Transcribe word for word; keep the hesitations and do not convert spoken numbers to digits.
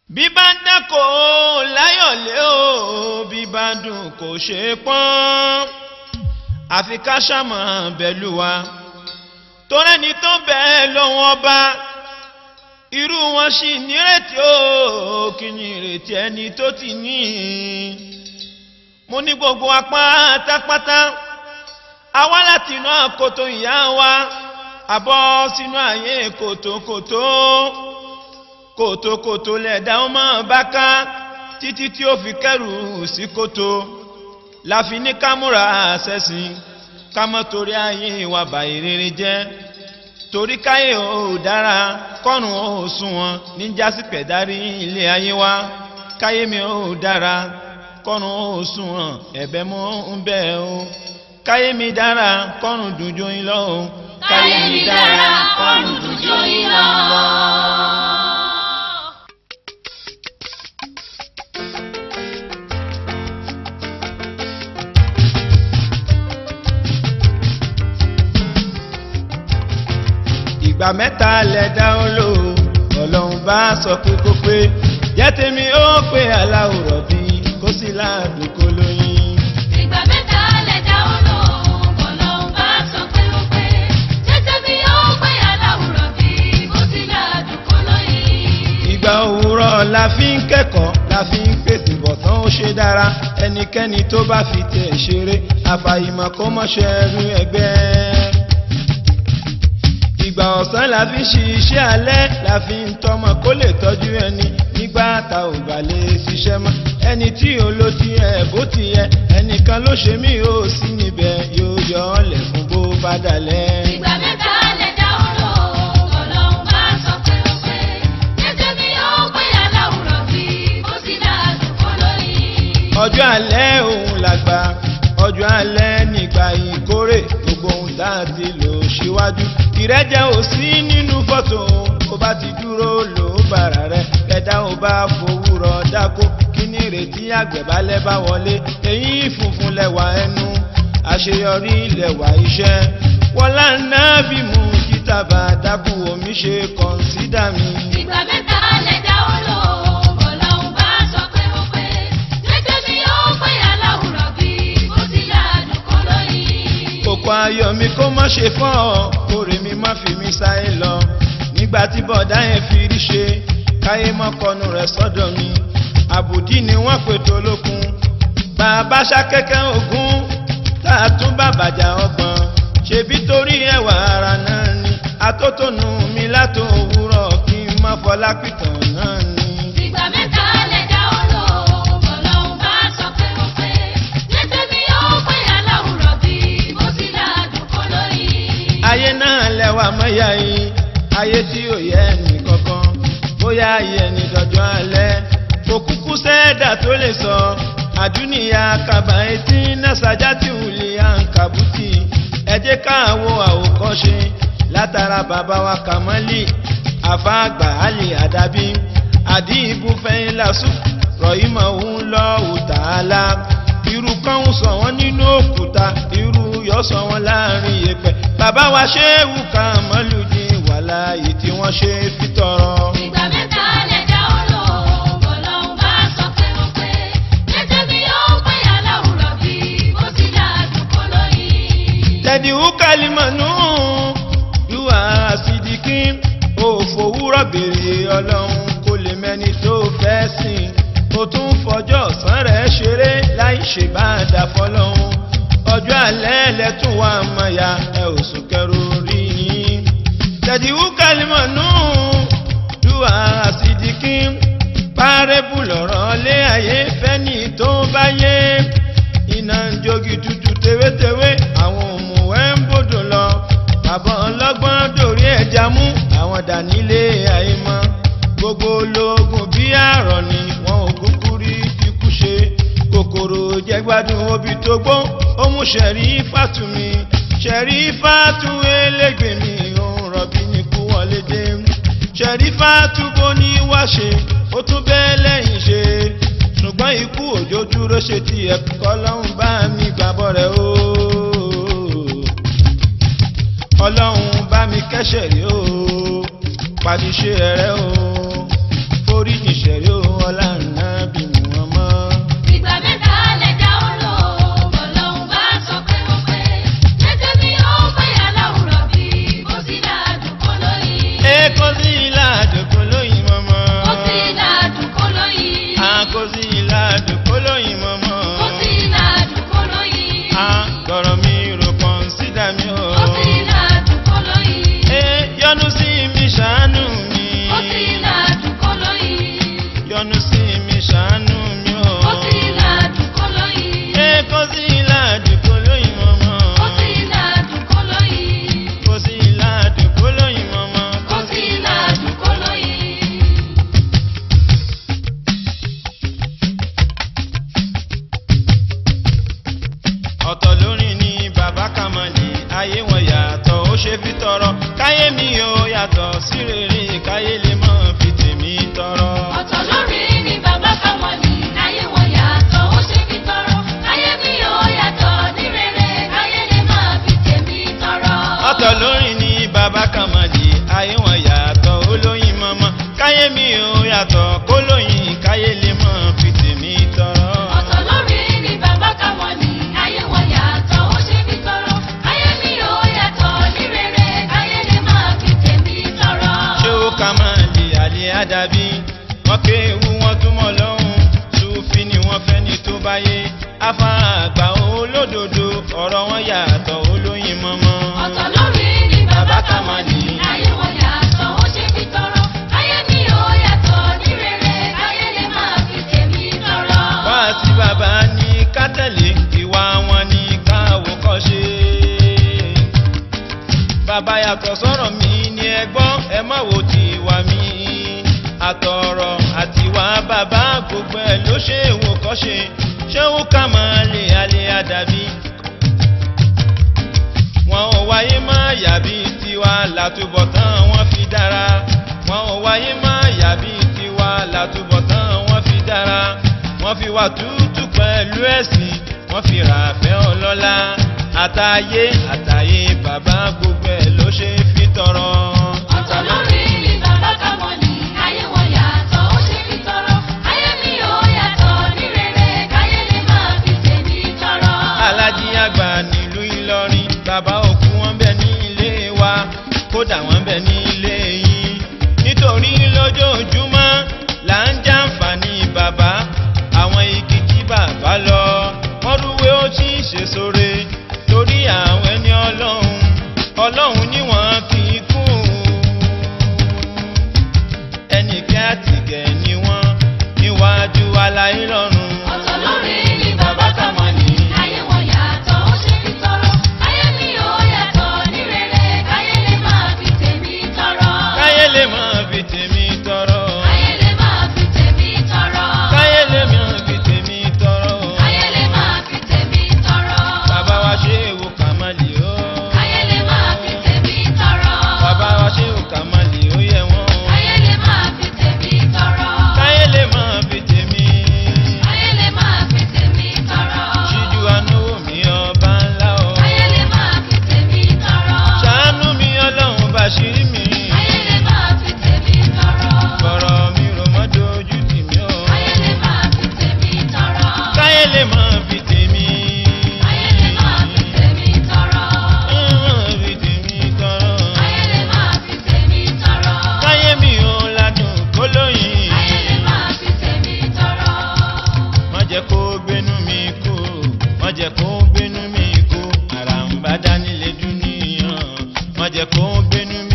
bí bá ń dákò láyọ̀lé o bí bá ń dùn kò ṣe pọ́n àfi ká ṣàmọ̀ bẹ̀lú wa torẹ́ni tó bẹ́ẹ̀ lọ́wọ́ ọba irú wọn sì nírètí o kí ni ìrètí ẹni tó ti ní mo ní gbogbo apá tápátá àwa láti inú àkótó ìyá wa àbọ̀ sínú ayé kòtòkòtò kòtòkòtò lẹ̀dá ọmọ bá ká títí tí ó fi kẹrù sí kòtò láfi ní kámúra àṣẹ́sìn kámọ́ torí ayé wa bàyí rere jẹ́ torí káyé ò dára kọ́rùn ò sunwọ̀n níjàsí pẹ̀dárí ilé ayé wa káyé mi ò dára kọ́rùn ò sunwọ̀n ẹ̀bẹ̀ mọ́ ń bẹ̀ o káyé mi dára kọ́rùn dùnjó yín lọ o káyé mi dára kọ́rùn dùnjó yín lọ. ìgbà mẹ́ta lẹ̀dá ó lò ọlọ́run bá sọ pé kó pé jẹ́ tèmi ó pé aláwòrán bí kó sì láàdùn kó lóyún. ìgbà mẹ́ta lẹ̀dá ó lò ọlọ́run bá sọ pé kó pé jẹ́ tèmi ó pé aláwòrán bí kó sì láàdùn kó lóyún. ìgbà òwúrọ̀ la fi ń kẹ́kọ̀ọ́ la fi ń pèsè bọ̀tán ó ṣe dára ẹnikẹ́ni tó bá fi tẹ̀ ṣeré àfàìmọ̀ kó mọ̀ṣẹ́ rú ẹgbẹ́. ìgbà ọ̀sán la fi ṣiṣẹ́ alẹ́ la fi ń tọ́mọ kó lè tọ́jú ẹni nígbà tá ò bá lè ṣiṣẹ́ mọ́ ẹni tí ò ló ti ẹ̀ bó ti yẹ ẹnìkan ló ṣe mí ò sí níbẹ̀ yóò yọ ọ́ lẹ̀ fún bó bá dalẹ̀. ìgbà mẹ́ta lẹ̀dá ó lò ọlọ́run bá sọ pé ó pé jẹ́jẹ́ mi ó pé aláwòrán bí ó sì dáadùn kó lóyìn. ọjọ́ alẹ́ òun làgbà ọjọ́ alẹ́ nígbà ìkórè gbogbo ohun tá a ti lò síwájú ìrẹ́jẹ ò sí nínú fọ́tò ó bá ti dúró lò ó bàrà rẹ ẹ̀dá ò bá fowórọ̀ dákó kí ní ìrètí àgbẹ̀bálẹ̀ bá wọlé èyí funfun lẹ́wà ẹnu àṣeyọrí lẹ́wà iṣẹ́ wọlá náà bí mú kíta bá dákú omi ṣe kọ̀ǹsídà mi. ìgbà mẹ́ta lẹ̀dá ó lò ọlọ́run bá sọ pé ó pé jẹ́jẹ́ mi ó pé aláwòrán bí ó sì láàdùn kó lóyìn. kòkó ayọ̀ mi kó má ṣe fọ́ ọ kórè mi má fi mi sáyé lọ nígbà tí bọ̀dá yẹn fi rí ṣe káyé mọ́kànnù rẹ̀ sọ́dọ̀ mi àbùdí ni wọ́n pètò olókun bàbá ṣakẹ́kẹ́ ogun tá a tún bàbàjà ọgbọ̀n ṣebí torí ẹwà ara náà ni atótónu mi látò òwúrọ̀ kí n má fọlá pìtàn náà ni. ìgbà mẹ́ta lẹ̀dá ó lò ọlọ́run bá sọ pé ó pé jẹ́jẹ́ mi ó pé aláwòrán bí ó sì láàdùn kó lóyìn. ayé náà lẹ́wà mọ́yà yìí ayé tí ò yẹ ẹnì kankan bóyá ayé ẹni dọjọ́ alẹ́ kò kúkú sẹ́ẹ̀dà tó lè sọ àdúnìyà kàbà etí náṣájá tí ò lè àǹkàbùtì ẹ jẹ́ káàwó àwòkọ́ṣe látara bàbá wa kàmọ́lì àfáàgbà àlè àdàbí àdìbò fẹ́yìn lásù rọ̀yìmọ̀ òun lọ òtàálá irú kan ń sọ wọ́n nínú òkúta irú yọ sọ wọ́n láàrin yẹ̀pẹ̀ bàbá wa ṣéwù kàmọ́lùdí wàláyé tí wọ́n ṣe fi tọrọ. ìgbà mẹ́ta lẹ̀dá ó lò ọlọ́run bá sọ pé ó pé jẹ́jẹ́ mi ó pé aláwòrán bí ó sì dáadùn kó lóyìn. tẹ̀dí wúkàlímọ̀nù yúwà sídìkì òfòwúrọ̀ béèrè ọlọ́run kó lè mẹ́ni tó fẹ́ sìn ó tún fọjọ́ ọ̀sán rẹ̀ ṣeré láì ṣe bá a dà fọlọ́run ọjọ́ alẹ́ lẹ́tún wà mọ̀ya ẹ ò sùn kẹrù rí yín tẹ̀díwú kálímọ̀nù dùwà sídìkì párẹ́bù lọ̀rọ̀ lé ayé fẹ́ni tó bá yé iná ń jogi tútù tewétewé àwọn òmùwẹ́ ń bòdò lọ bàbá ọlọ́gbọ́n dòrí ẹja mú àwọn dànílé àìmọ́ gbogbo ológun bí àrọ̀ ni wọn ò kúkú rí ikú ṣe kòkòrò jẹgbádùn obì tó gbó ó mú ṣẹ̀rí fàtúmi ṣẹ̀rí fàtú elégbèmí òun rọ̀bì ní kú wọlé dé ṣẹ̀rí fàtú bó ní wá ṣe ó tún bẹ́ẹ̀ lẹ́yìn ṣe ṣùgbọ́n ikú òjò dúró ṣe ti ẹ̀kọ́ ọlọ́run bá mi gbàbọ̀ rẹ̀ o ọlọ́run bá mi kẹ́ṣẹ̀ rí o pàdé ṣe ẹ̀rẹ́ o forí ìṣẹ̀rí o káyé mi ò yàtọ̀ sí rere káyé lè mọ̀ fi tèmi tọrọ. ọ̀tọ̀ lórí ni bàbá Kamali ayé wọn yàtọ̀ ó ṣe fi tọrọ káyé mi ò yàtọ̀ ní rere káyé lè máa fi tèmi tọrọ. ọ̀tọ̀ lórí ni bàbá Kamali ayé wọn yàtọ̀ olóyin mọ́mọ́ káyé mi ò yàtọ̀ kólóyin káyé lè mọ̀ fi tèmi tọrọ. ọ̀tọ̀ lórí ni bàbá Kamali ayé wọn yàtọ̀ ó ṣe fi tọrọ káyé mi ò yàtọ̀ ní rere káyé lè máa fi tèmi tọrọ. ṣé ó Kamali àlè àdàbí wọn kéwu wọn túmọ̀ lọ́hùn Sufi ni wọ́n fẹ́ ní tó báyé afárá àgbà olódodo ọ̀rọ̀ wọn yàtọ̀ olóyin mọ́mọ́. ọ̀tọ̀ lórí ni bàbá Kamali ayé wọn yàtọ̀ ó ṣe fi tọrọ káyé mi ò yàtọ̀ ní rere káyé lè máa fi tèmi tọrọ. wá sí bàbá ní kátẹ́lẹ̀ ìwà wọn ní káwọ́ kọ́ ṣe. bàbá yàtọ̀ sọ̀rọ̀ mi ni ẹ gbọ́ ẹ má wo ti wà mí. àtọ̀rọ̀ àtiwá bàbá gbogbo ẹ̀ ló ṣe wò kọ́ ṣe. ṣé ó Kamali àlè àdàbí. wọn ò wáyé má yàbí tiwa látúbọ̀tán wọn fi dára. wọn ò wáyé má yàbí tiwa látúbọ̀tán wọn fi dára. wọ́n fi wà tútù pẹ̀lú ẹ̀sìn wọ́n fi ràfẹ́ ọlọ́lá. àtàyé àtàyé bàbá gbogbo ẹ̀ ló ṣe fi tọrọ. ọ̀tọ̀ lórí ni bàbá Kamali ayé wọn yàtọ̀ ó ṣe fi tọrọ ayé mi ò yàtọ̀ ní rere káyé lè máa fi tèmi tọrọ. alájí àgbà nílùú Ìlọrin bàbá òkú wọn bẹ ní ilé wa kódà wọn bẹ ní ilé yín nítorí lójoojúmọ́ là ń jàǹfààní bàbá àwọn igi tí bàbá lọ wọ́n rúwé ó sì ṣe sóre torí àwọn ẹni ọlọ́run ọlọ́run ni wọ́n fi kún ẹnìkẹ́ àtìgẹ̀ ni wọ́n níwájú aláyé lọ́run. ọ̀tọ̀ lórí ni bàbá Kamali ayé wọn yàtọ̀ ó ṣe fi tọrọ ayé mi ò yàtọ̀ ní rere káyé lè máa fi tèmi tọrọ. káyé lè máa fi tèmi tọrọ. káyé lè máa fi tèmi tọrọ. káyé lè máa fi tèmi tọrọ. káyé lè máa fi tèmi tọrọ. bàbá wa Ṣéhù Kamali o. káyé lè máa fi tèmi tọrọ. bàbá wa Ṣéhù Kamali ó yẹ wọ́n. káyé lè máa fi tèmi tọrọ. káyé lè máa fi tèmi. káyé lè máa fi tèmi tọrọ. ṣíjú àánú mi ọba ńlá o. káyé lè máa fi tèmi tọrọ. ṣàánú mi ọlọ́run bàṣírí mi. káyé lè máa fi tèmi tọrọ. bọ̀rọ̀ mi rò mọ́ dojú tì mí o. káyé lè máa fi tèmi tọrọ. káyé lè máa fi tèmi. káyé lè máa fi tèmi tọrọ. máa fi tèmi tọrọ. káyé lè máa fi tèmi tọrọ. káyé mi ò ládùn kólóyìn. káyé lè máa fi tèmi tọrọ. má jẹ́ kó gbénú mi kú má jẹ́ kó gbénú mi kú àràǹbá dání lè dún níyàn má jẹ́ kó gbénú